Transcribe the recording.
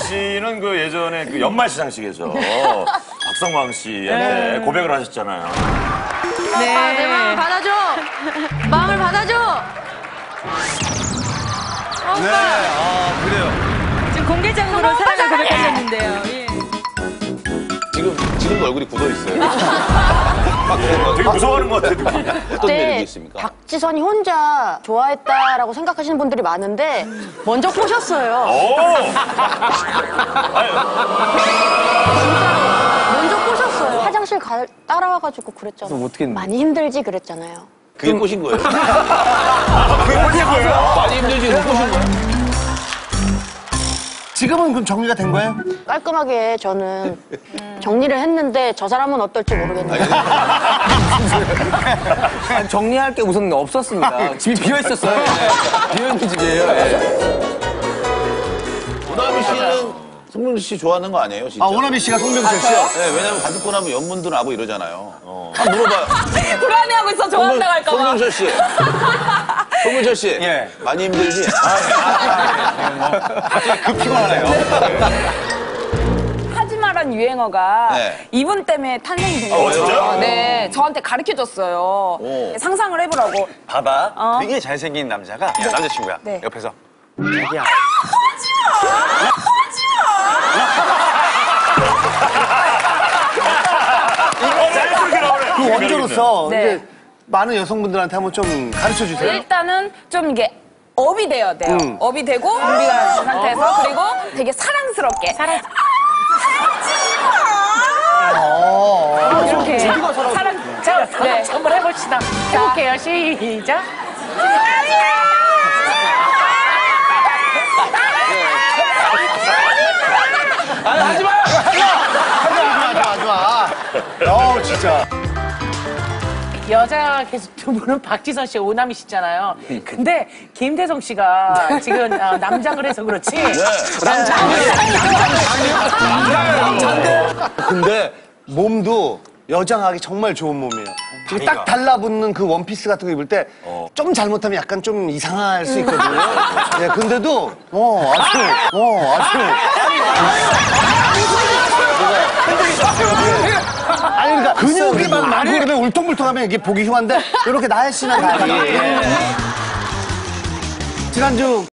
씨는 그 예전에 그 연말 시상식에서 박성광 씨한테 고백을 하셨잖아요. 네. 아, 내 마음을 받아줘. 마음을 받아줘. 네, 아, 그래요. 지금 공개장으로 사랑을 고백하셨는데요. 예. 지금도 얼굴이 굳어 있어요. 되게 무서워하는 것 같아요. 어떤 매력이 있습니까? 박지선이 혼자 좋아했다라고 생각하시는 분들이 많은데 먼저 꼬셨어요. 먼저 꼬셨어요. 화장실 따라와가지고 그랬잖아요. 어떻게 했는데? 많이 힘들지 그랬잖아요. 그게 꼬신 거예요? 그게 꼴찌 거예요? 많이 힘들지, 그거 꼬신 거예요? 지금은 그럼 정리가 된 거예요? 깔끔하게 저는 정리를 했는데 저 사람은 어떨지 모르겠네요. 아니, 정리할 게 우선 없었습니다. 집이 비어 있었어요. 비어 있는 집이에요. 오나미 씨는 송명철 씨 좋아하는 거 아니에요, 진짜? 아, 오나미 씨가 송명철 씨요? 네, 왜냐면 가듣고 나면 연문도 나고 이러잖아요. 한번 물어봐요. 불안해하고 있어. 좋아한다고 할까봐. 송명철 씨. 송명철 씨. 예. 많이 힘들지? 급 피곤하네요. 하지마란 유행어가 네. 이분 때문에 탄생이 된 거예요. 진짜요? 네, 저한테 가르쳐줬어요. 오. 상상을 해보라고. 봐봐. 되게 잘생긴 남자가 남자친구야. 네. 옆에서. 자기야. 자연스럽게 나오네. 그 원조로서 네. 이제 많은 여성분들한테 한번 좀 가르쳐 주세요. 일단은 좀 이게 업이 돼야 돼요. 업이 되고 준비가 된 상태에서 그리고 되게 사랑스럽게. 이렇게 사랑. 자, 네. 한번 해봅시다. 해볼게요. 시작. 아니, 하지 마요! 좋아. 진짜. 여자 계속 두 분은 박지선 씨, 오나미 씨잖아요. 근데 김대성 씨가 지금 남장을 해서 그렇지. 근데 몸도 여장하기 정말 좋은 몸이에요. 되게 딱 달라붙는 그 원피스 같은 거 입을 때 좀 잘못하면 약간 좀 이상할 수 있거든요. 네, 근데도 아주 아니 그러니까 근육이 막 많고 그러면 울퉁불퉁하면 이게 보기 흉한데 이렇게 날씬한 다리. 지난주